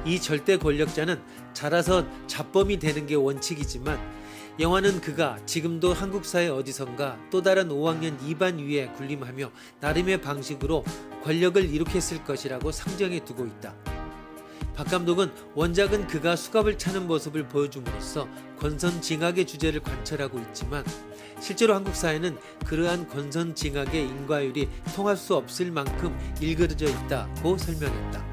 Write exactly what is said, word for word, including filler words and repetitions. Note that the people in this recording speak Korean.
이 절대 권력자는 자라서 잡범이 되는 게 원칙이지만 영화는 그가 지금도 한국 사회 어디선가 또 다른 오 학년 이 반 위에 군림하며 나름의 방식으로 권력을 이룩했을 것이라고 상정해 두고 있다. 박 감독은 원작은 그가 수갑을 차는 모습을 보여줌으로써 권선징악의 주제를 관철하고 있지만 실제로 한국 사회는 그러한 권선징악의 인과율이 통할 수 없을 만큼 일그러져 있다고 설명했다.